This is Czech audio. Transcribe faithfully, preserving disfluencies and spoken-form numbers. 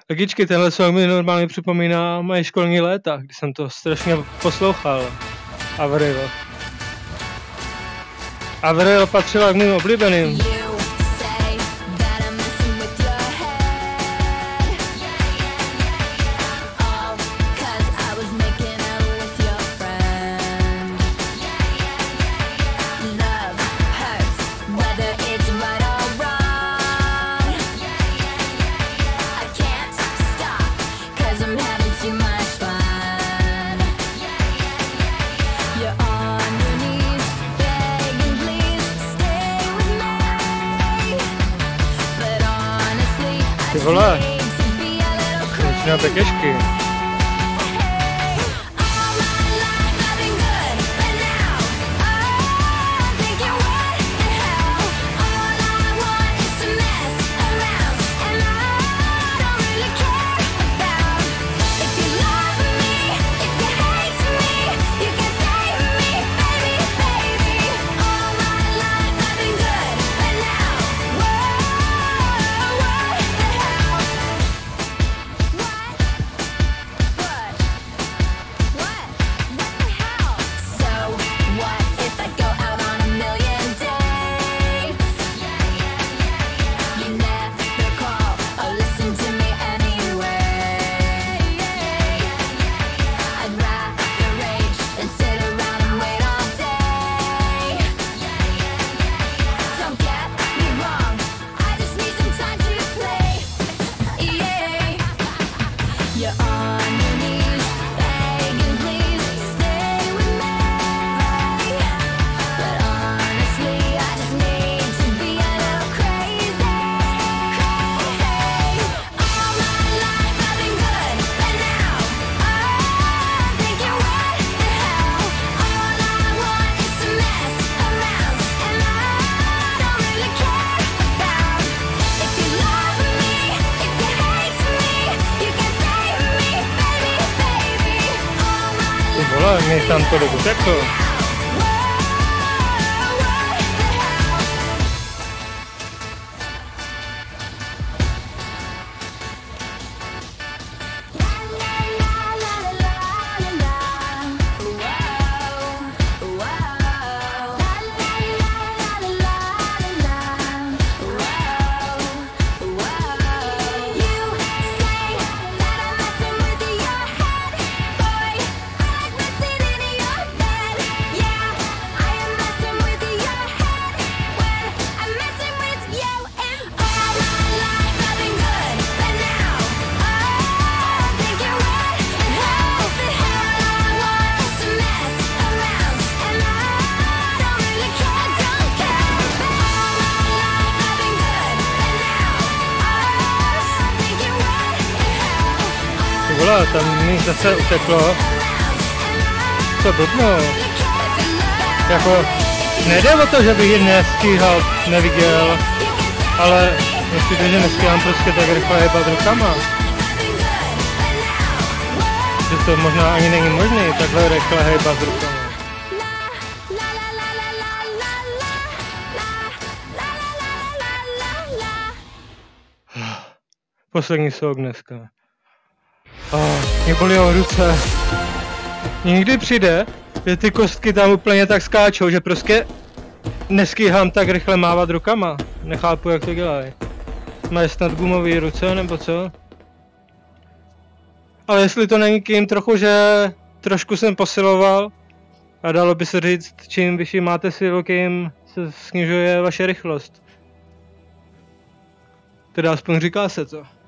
Ligičky, tenhle song mi normálně připomíná moje školní léta, kdy jsem to strašně poslouchal. Avril. Avril patřila k mým oblíbeným. Ty vole, začíná pekešky. Vole, mě tam to dobu teklo. Vole, tam mi zase uteklo. Co blbno. Jako, nejde o to, že bych ji nestíhal, neviděl, ale myslím, že nestíhám prostě tak rychle hejbat rukama. Že to možná ani není možné, takhle rychle hejbat rukama. Poslední song dneska. Oh, mě bolí ruce. Někdy přijde, že ty kostky tam úplně tak skáčou, že prostě neskýhám tak rychle mávat rukama. Nechápu, jak to dělají. Mají snad gumový ruce, nebo co? Ale jestli to není kým trochu, že trošku jsem posiloval a dalo by se říct, čím vyšší máte silu, tím se snižuje vaše rychlost. Teda aspoň říká se to.